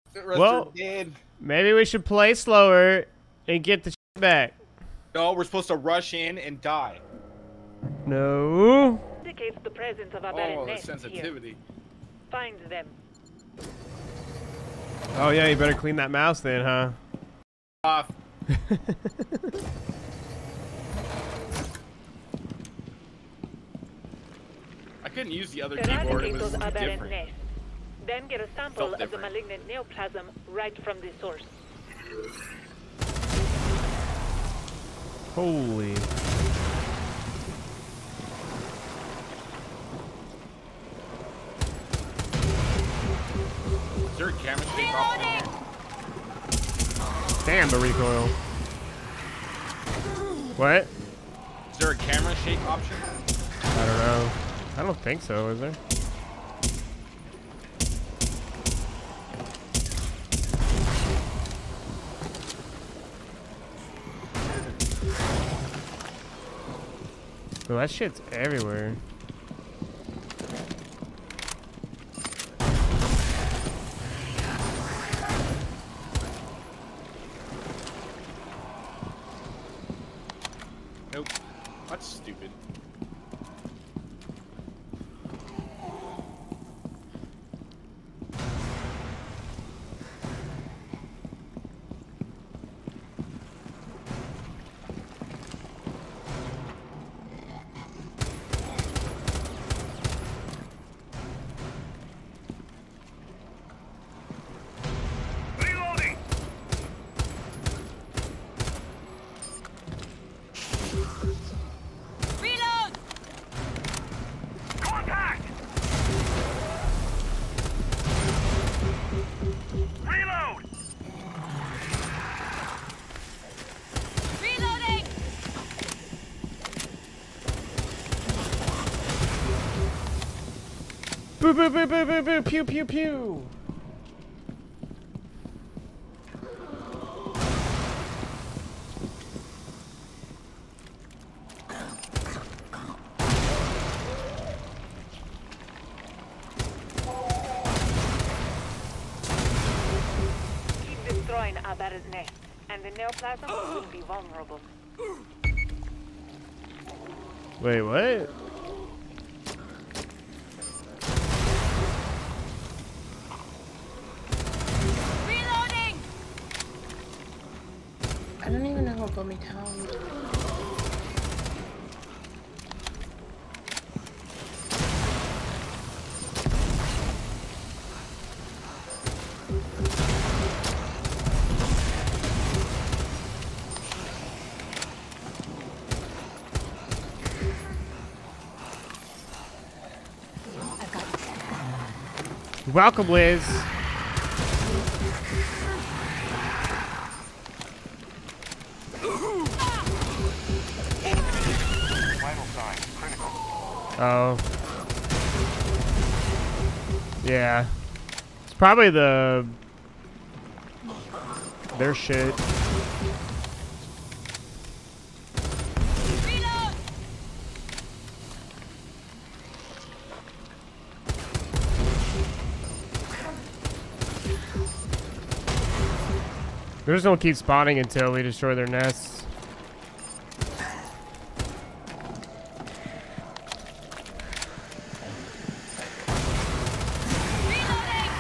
The rest Well, are dead. maybe we should play slower and get the shit back. No, we're supposed to rush in and die. No. Indicates the presence of a Oh, the nest sensitivity. here. Find them. Oh yeah, you better clean that mouse then, huh? Off. I couldn't use the other keyboard. It Eradicate was those aberrant different. nests. Then get a sample Felt of the different. malignant neoplasm right from the source. Holy. Is there a camera shake option here? Damn the recoil. What? Is there a camera shake option? I don't know. I don't think so, is there? Well, that shit's everywhere. Nope. That's stupid. Reloading! Reload! Contact! Reload! Reloading! Boo boo boo boo boo boo pew pew pew. Keep destroying aberrant nests, and the neoplasm will be vulnerable. Wait, what? Reloading! I don't even know what got me down. Welcome, Liz. Vital signs critical. Oh. Yeah. It's probably their shit. Reload! They're just gonna keep spawning until we destroy their nests. Reloading!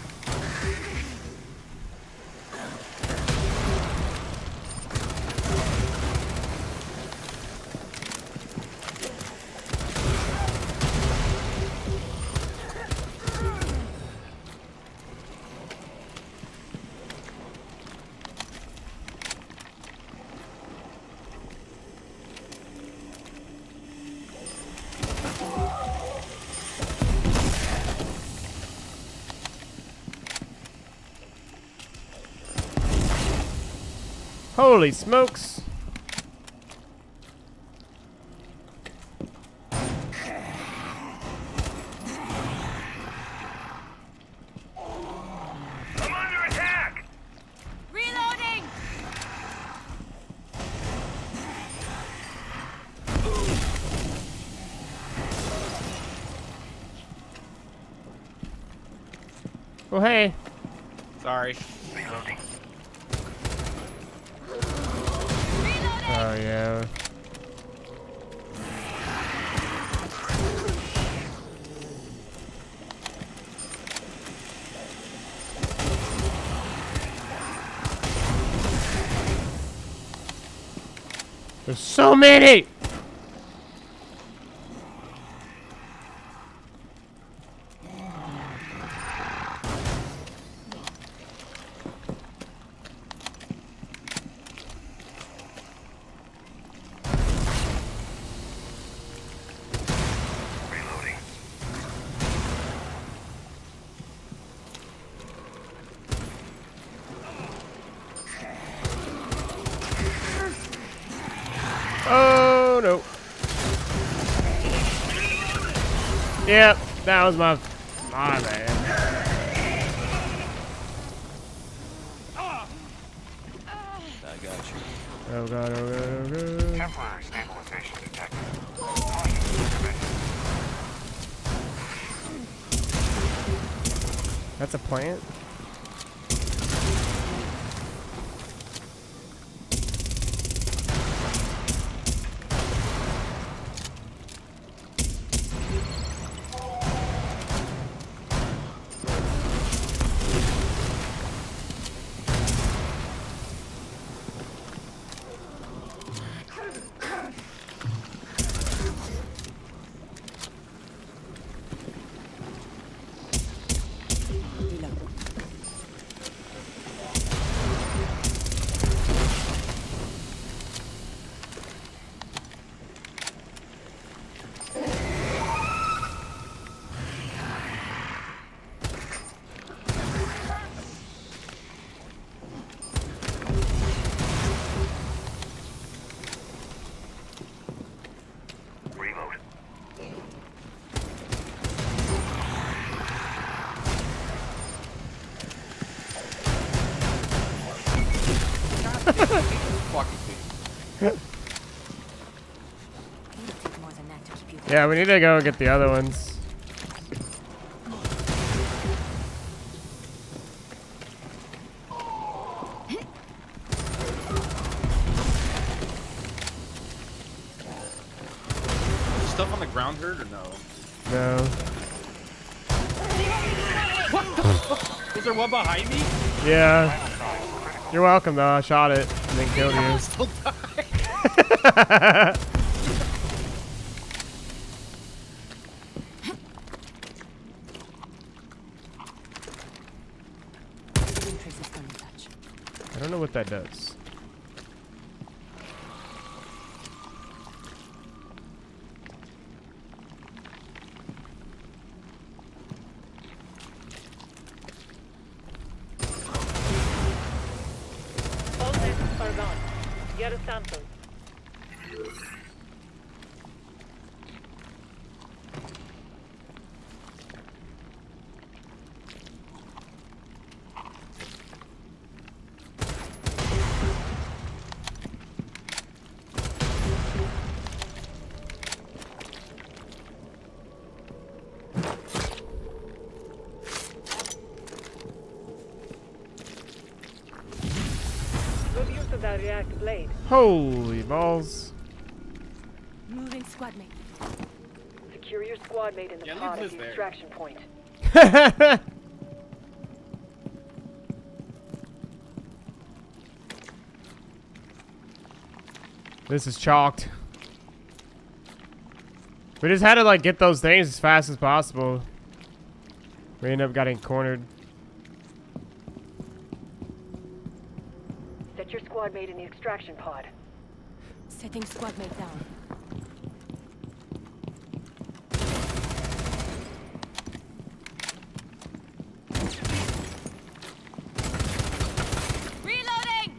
Holy smokes. I'm under attack! Reloading! Oh, hey. Sorry. Sorry. Reloading. Oh yeah. There's so many. Reloading. Oh no. Yep, that was my man. I got you. Oh god, oh god, oh god. Temporary stabilization detected. Caution permitted. That's a plant? Reload. Fucking thing. More than that to keep you. Yeah, we need to go get the other ones. Is stuff on the ground hurt or no? No. What the fuck? Was there one behind me? Yeah. Vital signs critical. You're welcome though. I shot it and then killed I you. still die. I don't know what that does. All nests are gone. Get a sample. Good use of that react blade. Holy balls. Moving squad mate. Secure your squad mate in the Yeah, pod leave at this the there. extraction point. This is chalked. We just had to like get those things as fast as possible. We ended up getting cornered. Set your squad mate in the extraction pod. Setting squad mate down. Reloading!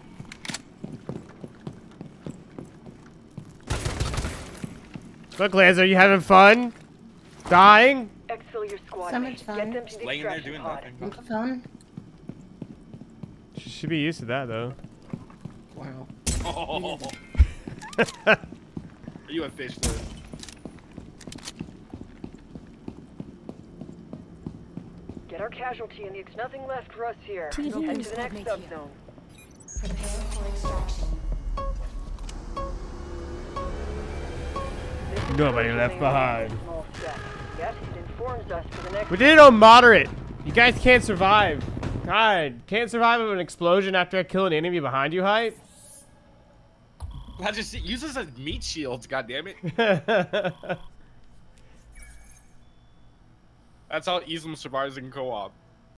Look, Lance, are you having fun? Dying? Exfil your squad So mate. much fun. Get them to the Laying there extraction doing pod. nothing. On the phone. She should be used to that though. Wow. Oh. Are you a fish, Liz? Get our casualty and it's nothing left for us here. Dropping Head to the squad next mate here. subzone. Prepare for extraction. This is Nobody only left a behind. small step, yet it informs us for the next. We did it on moderate. You guys can't survive. God, can't survive of an explosion after I kill an enemy behind you, hype? I just use this as meat shields, goddammit. That's how Islam survives in co-op.